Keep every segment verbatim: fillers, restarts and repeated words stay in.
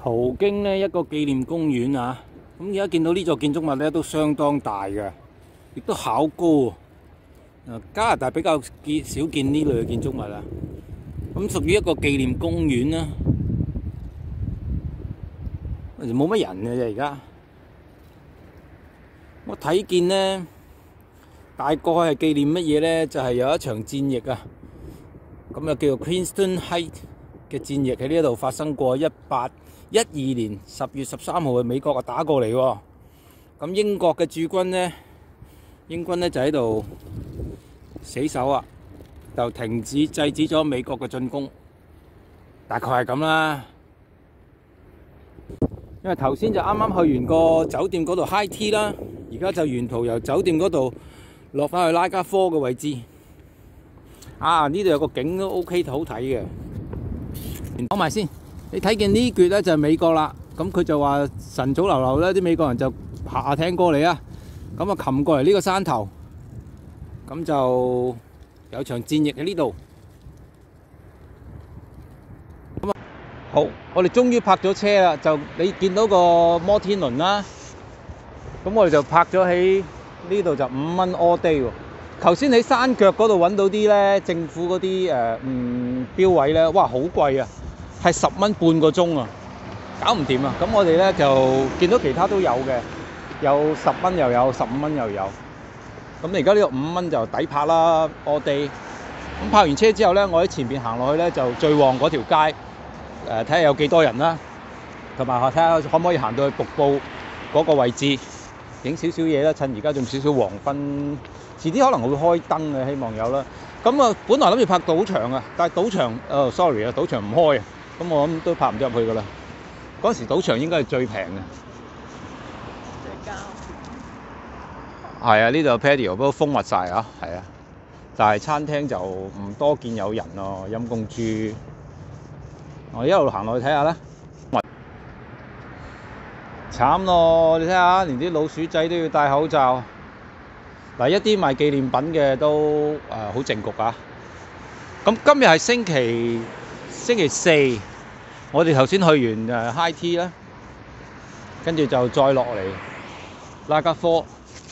途經呢一個紀念公園啊，咁而家見到呢座建築物咧都相當大嘅，亦都考高。加拿大比較見少見呢類嘅建築物啊，咁屬於一個紀念公園啦，冇乜人嘅啫而家。我睇見呢，大概係紀念乜嘢咧？就係、是、有一場戰役啊，咁啊叫做 Queenston Heights 嘅戰役喺呢度發生過。一八一二年十月十三號嘅美國啊打過嚟喎，咁英國嘅駐軍呢，英軍呢就喺度死守啊，就停止制止咗美國嘅進攻，大概係咁啦。因為頭先就啱啱去完個酒店嗰度 high tea 啦，而家就沿途由酒店嗰度落返去拉加科嘅位置。啊，呢度有個景都 OK 好睇嘅。講埋先，你睇見呢橛咧就係美國啦，咁佢就話晨早流流咧，啲美國人就下艇過嚟啊，咁啊擒過嚟呢個山頭，咁就有場戰役喺呢度。咁啊，好，我哋終於泊咗車啦，就你見到個摩天輪啦，咁我哋就泊咗喺呢度就五蚊 all day 喎。頭先喺山腳嗰度揾到啲咧，政府嗰啲誒嗯標位咧，哇好貴啊，係十蚊半個鐘啊，搞唔掂啊！咁我哋咧就見到其他都有嘅，有十蚊又有，十五蚊又有。咁你而家呢個五蚊就抵泊啦 all day。咁泊完車之後咧，我喺前邊行落去咧就最旺嗰條街，誒睇下有幾多人啦，同埋睇下可唔可以行到去瀑布嗰個位置，影少少嘢啦。趁而家仲少少黃昏。遲啲可能會開燈嘅，希望有啦。咁啊，本來諗住拍賭場啊，但係賭場，誒、哦、sorry 啊，賭場唔開啊。咁我諗都拍唔到入去噶啦。嗰陣時賭場應該係最平嘅。最膠。係啊，呢度 patio 不過封密晒啊，係啊。但係餐廳就唔多見有人咯，陰公豬。我一路行落去睇下啦。慘咯，你睇下，連啲老鼠仔都要戴口罩。嗱，一啲賣紀念品嘅都誒好靜局啊！咁今日係星期星期四，我哋頭先去完誒 high tea 啦，跟住就再落嚟拉加科。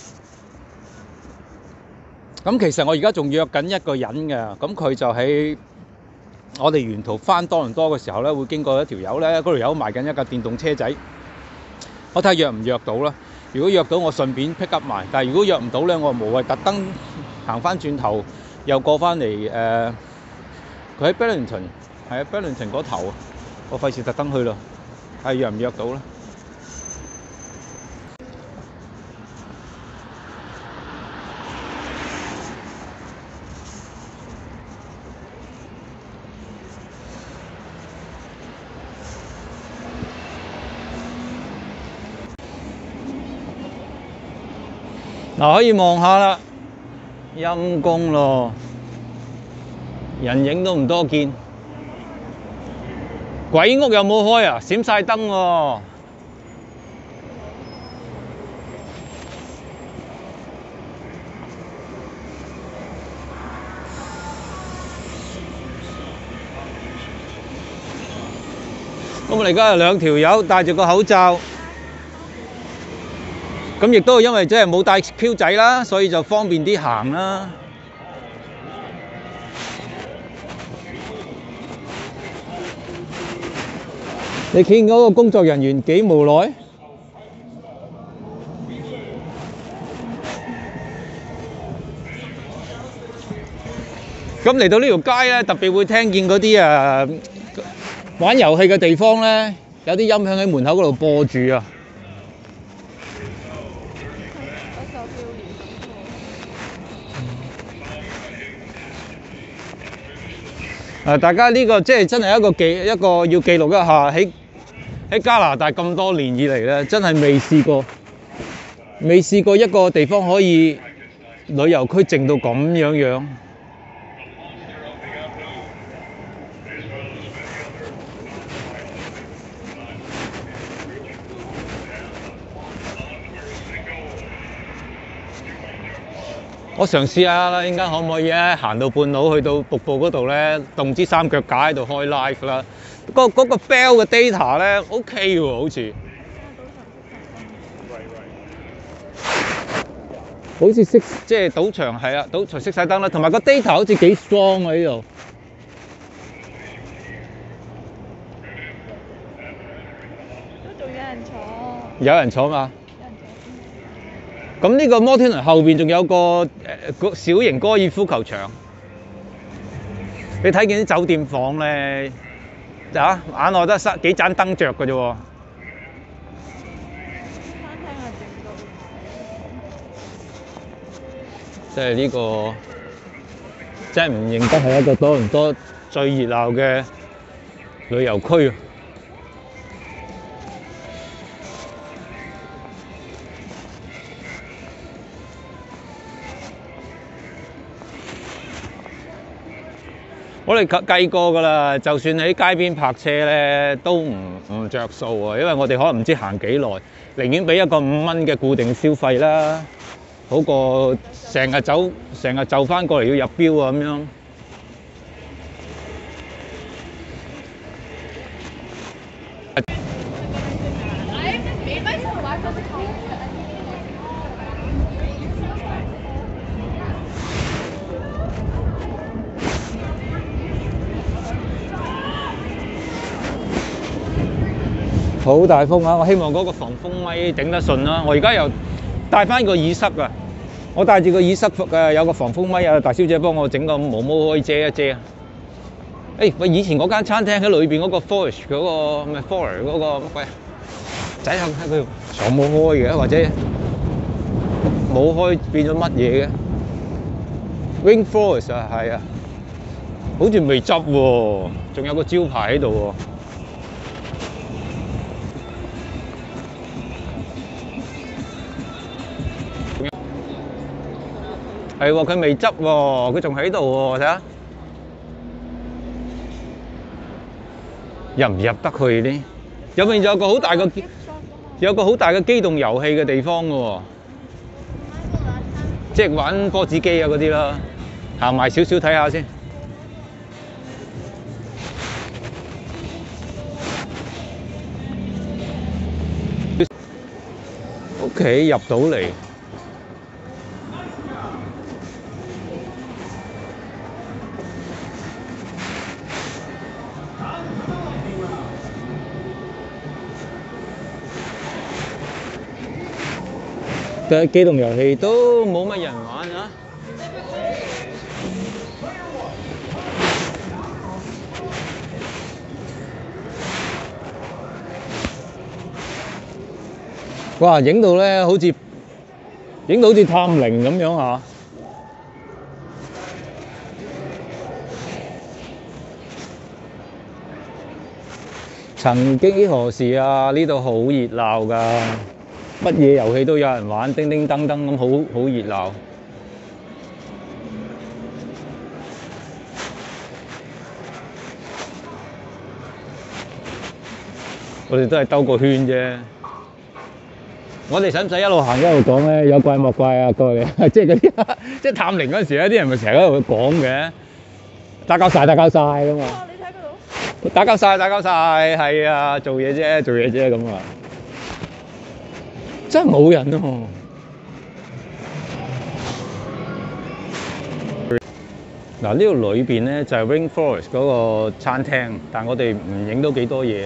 咁其實我而家仲約緊一個人嘅，咁佢就喺我哋沿途翻多倫多嘅時候咧，會經過一條友咧，嗰條友賣緊一架電動車仔，我睇下約唔約到啦。如果約到，我順便 pick up 埋；但係如果約唔到咧，我無謂特登行翻轉頭，又過翻嚟誒。佢喺 Burlington， 係啊 Burlington 嗰頭啊，我費事特登去咯。係約唔約到咧？嗱，可以望下啦，陰公咯，人影都唔多見。鬼屋有冇開啊？閃晒燈喎。咁我哋而家有兩條友戴住個口罩。咁亦都因為即係冇帶 Q 仔啦，所以就方便啲行啦。你見嗰個工作人員幾無奈？咁嚟到呢條街咧，特別會聽見嗰啲誒玩遊戲嘅地方咧，有啲音響喺門口嗰度播住啊。誒，大家呢個即係真係一個記一個要記錄一下，喺喺加拿大咁多年以嚟咧，真係未試過，未試過一個地方可以旅遊區靜到咁樣樣。 我嘗試下啦，陣間可唔可以咧行到半路去到瀑布嗰度咧，動支三腳架喺度開 live 啦。嗰、嗰個 Bell 嘅 data 咧 OK 喎，好似。好似熄即係賭場係啊，賭場熄晒燈啦，同埋個 data 好似幾 strong 啊呢度。 都仲有人坐。 有人坐嘛？咁呢個摩天輪後邊仲有個誒個小型高爾夫球場。你睇見啲酒店房咧，啊眼內得三幾盞燈着嘅啫喎。即係呢個，真係唔認得係一個多倫多最熱鬧嘅旅遊區啊！我哋計計過㗎啦，就算喺街邊泊車咧，都唔唔著數啊，因為我哋可能唔知行幾耐，寧願俾一個五蚊嘅固定消費啦。好過成日走，成日就翻過嚟要入標啊咁樣。好大風啊！我希望嗰個防風咪頂得順啦。我而家又戴翻個耳塞啊！我戴住個耳塞誒，有個防風咪啊！大小姐幫我整個毛毛可以遮一遮啊！誒喂，以前嗰間餐廳喺裏邊嗰個 Forest 嗰個咩 Forest 嗰個乜鬼啊？仔下睇佢廠冇開嘅，或者冇開變咗乜嘢嘅 Rainforest 啊，係啊，好似未執喎，仲有個招牌喺度喎。係喎，佢未執喎，佢仲喺度喎，睇下入唔入得去呢？入面有個好大個，有個好大嘅機動遊戲嘅地方嘅喎，即係玩波子機啊嗰啲啦。行埋少少睇下先。OK， 入到嚟。嘅機動遊戲都冇乜人玩啊！哇！影到咧，好似影到好似探靈咁樣啊！曾幾何時啊，呢度好熱鬧㗎！乜嘢遊戲都有人玩，叮叮當當咁，好好熱鬧。我哋都係兜個圈啫。我哋使唔使一路行一路講咧？有怪莫怪啊，過嚟，即係嗰啲，即係探靈嗰陣時咧，啲人咪成日喺度講嘅，打交晒，打交晒㗎嘛。你睇嗰度？打交晒，打交晒，係啊，做嘢啫，做嘢啫咁啊。真係冇人喎！嗱，呢度裏邊咧就係 Rainforest 嗰個餐廳，但我哋唔影到幾多嘢。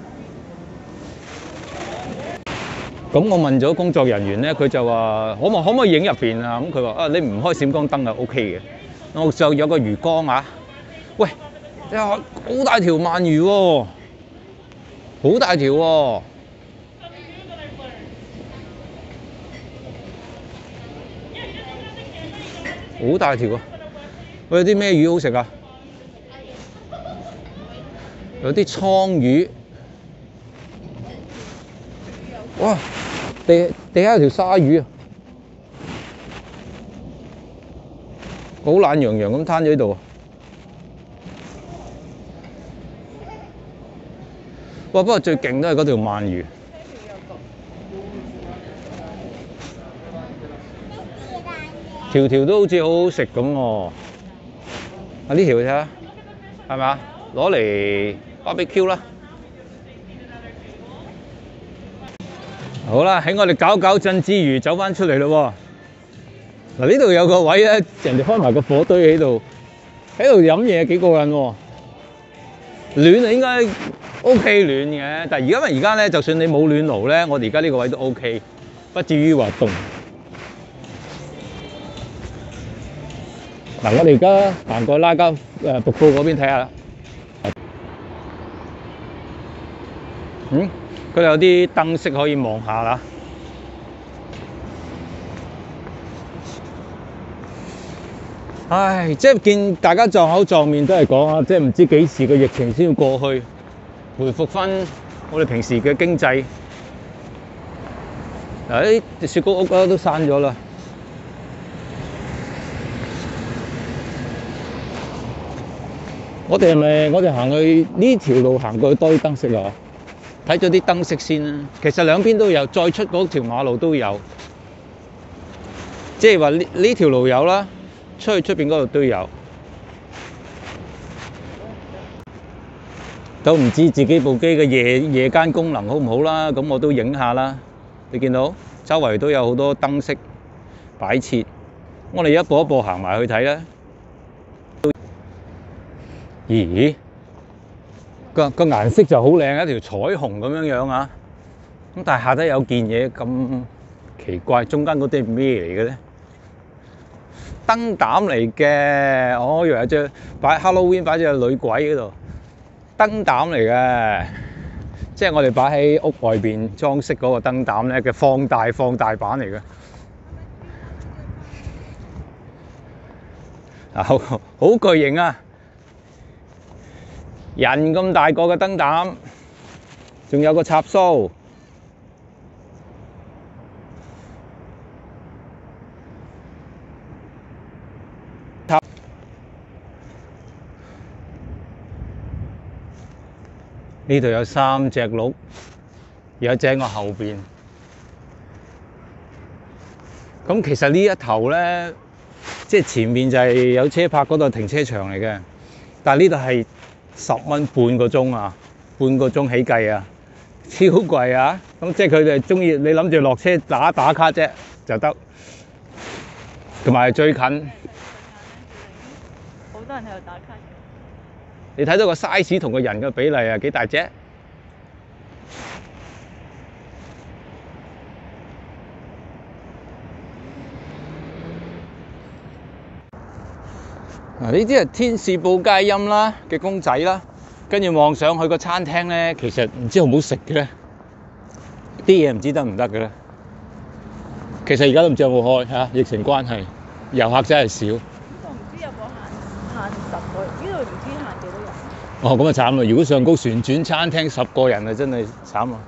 咁我問咗工作人員咧，佢就話：可唔可唔可以影入邊啊？咁佢話：啊，你唔開閃光燈啊 ，OK 嘅。我就有個魚缸啊，喂，呀，好大條鰻魚喎，好大條喎！好大條啊！喂，有啲咩魚好食啊？有啲倉魚。哇！地地下有條鯊魚啊！好懶洋洋咁攤咗喺度。哇！不過最勁都係嗰條鰻魚。 條條都好似好好食咁喎。啊呢條睇下，係咪啊？攞嚟 barbecue 啦。好啦，喺我哋搞搞震之餘，走翻出嚟咯喎。嗱呢度有個位咧，人哋開埋個火堆喺度，喺度飲嘢幾過癮喎。暖啊，應該 OK 暖嘅，但係而家因為而家咧，就算你冇暖爐咧，我哋而家呢個位都 OK， 不至於話凍。嗱，我哋而家行過拉加誒瀑布嗰邊睇下啦。嗯，佢哋有啲燈飾可以望下啦。唉，即係見大家撞口撞面都係講啊，即係唔知幾時個疫情先要過去，回復翻我哋平時嘅經濟。嗱，啲雪糕屋啊都閂咗啦。我哋係咪我哋行去呢條路行過去多啲燈飾啊？睇咗啲燈飾先啦。其實兩邊都有，再出嗰條馬路都有，即係話呢呢條路有啦。出去出邊嗰度都有，都唔知自己部機嘅夜夜間功能好唔好啦。咁我都影下啦。你見到周圍都有好多燈飾擺設，我哋一步一步行埋去睇啦。咦？個個顏色就好靚，一條彩虹咁樣樣啊！咁但係下底有件嘢咁奇怪，中間嗰啲係咩嚟嘅咧？燈膽嚟嘅，我以為有隻擺 Halloween 擺隻女鬼嗰度，燈膽嚟嘅，即係我哋擺喺屋外邊裝飾嗰個燈膽咧嘅放大放大版嚟嘅。啊，好好巨型啊！人咁大個嘅燈膽，仲有個插蘇。呢度有三隻鹿，有一隻喺我後邊。咁其實呢一頭咧，即係前面就係有車泊嗰度停車場嚟嘅，但係呢度係十蚊半個鐘啊，半個鐘起計啊，超貴啊！咁即係佢哋中意你諗住落車打打卡啫就得，同埋最近。好多人喺度打卡。 你睇到個 size 同個人嘅比例啊，幾大隻？嗱，呢啲係天使報佳音啦嘅公仔啦，跟住望上去個餐廳咧，其實唔知好唔好食嘅咧，啲嘢唔知得唔得嘅咧。其實而家都唔知有冇開嚇，疫情關係，遊客真係少。呢度唔知有冇限限十個，呢度唔知限幾多人。哦，咁啊慘啦！如果上高旋轉餐廳十個人啊，真係慘啊！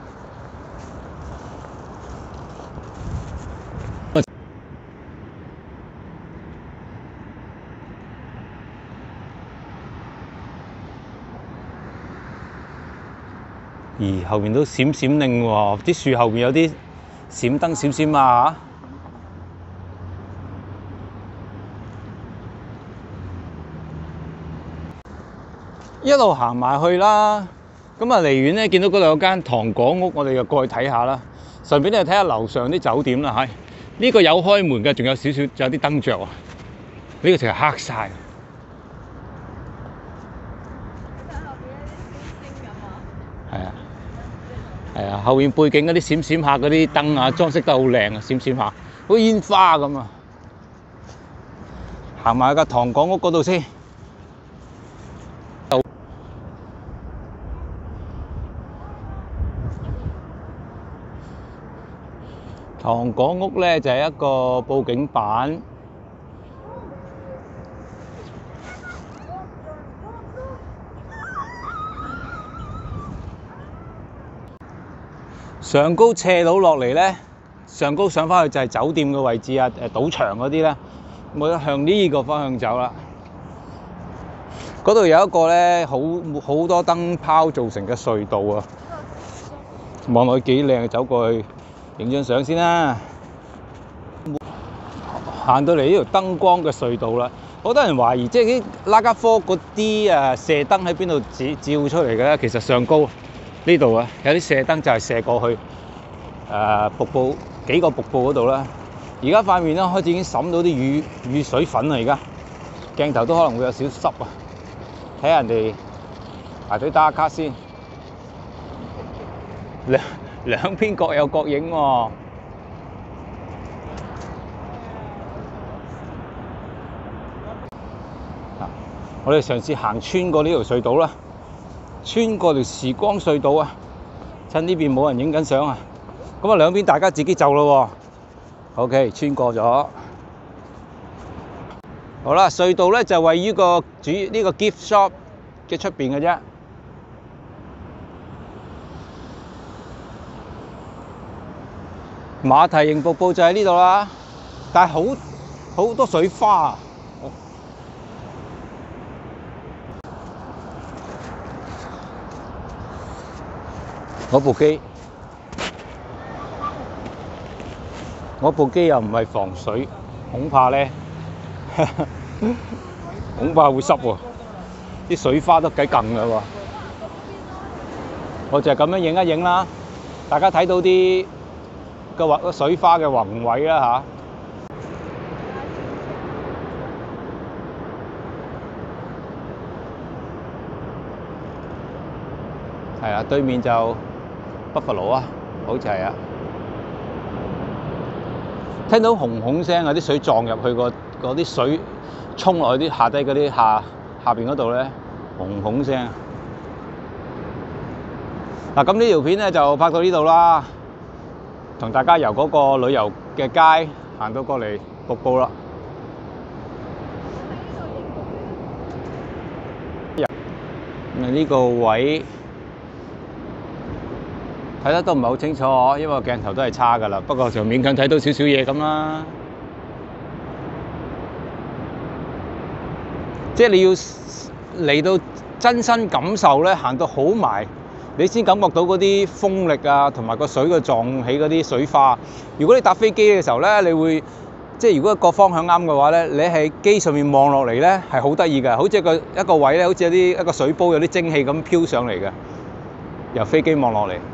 咦，後面都閃閃令喎，啲樹後面有啲閃燈閃閃啊！一路行埋去啦，咁啊離遠咧見到嗰度有間糖果屋，我哋就過去睇下啦。順便咧睇下樓上啲酒點啦，係呢個有開門嘅，仲有少少有啲燈着啊。呢個成日黑晒。係啊，係啊，後面背景嗰啲閃閃下嗰啲燈啊，裝飾得好靚啊，閃閃下，好似煙花咁啊！行埋個糖果屋嗰度先。糖果屋咧就係一個報警板。上高斜路落嚟咧，上高上返去就係酒店嘅位置啊，誒賭場嗰啲咧，我向呢個方向走啦。嗰度有一個咧，好好多燈泡造成嘅隧道啊，望落去幾靚，走過去影張相先啦。 行到嚟呢條燈光嘅隧道啦，好多人懷疑即係啲拉加科嗰啲誒射燈喺邊度照照出嚟嘅咧？其實上高呢度啊，有啲射燈就係射過去誒、呃、瀑布幾個瀑布嗰度啦。而家塊面咧開始已經滲到啲雨雨水粉啦，而家鏡頭都可能會有少少濕啊。睇下人哋排隊打下卡先，兩兩邊各有各影喎。我哋嘗試行穿過呢條隧道啦，穿過條時光隧道啊！趁呢邊冇人影緊相啊，咁啊兩邊大家自己就咯喎。OK， 穿過咗。好啦，隧道咧就位於個主呢個 gift shop 嘅出邊嘅啫。馬蹄形瀑布就喺呢度啦，但係好好多水花啊！我部機，我部機又唔係防水，恐怕咧，恐怕會濕喎，啲水花都幾勁㗎喎。我就係咁樣影一影啦，大家睇到啲個畫水花嘅宏偉啦嚇。係啊，對面就北佛羅啊，好似係啊！聽到轟轟聲啊，啲水撞入去個嗰啲水衝落去啲下低嗰啲下下邊嗰度咧，轟轟聲。嗱，咁呢條片咧就拍到呢度啦，同大家由嗰個旅遊嘅街行到過嚟瀑布啦。咁呢個位睇得都唔係好清楚，因為個鏡頭都係差㗎啦。不過就勉強睇到少少嘢咁啦。即係你要嚟到真身感受咧，行到好埋，你先感覺到嗰啲風力啊，同埋個水嘅撞起嗰啲水花。如果你搭飛機嘅時候咧，你會即係如果個方向啱嘅話咧，你喺機上面望落嚟咧係好得意嘅，好似一個一個位咧，好似有啲一個水煲有啲蒸氣咁飄上嚟嘅，由飛機望落嚟。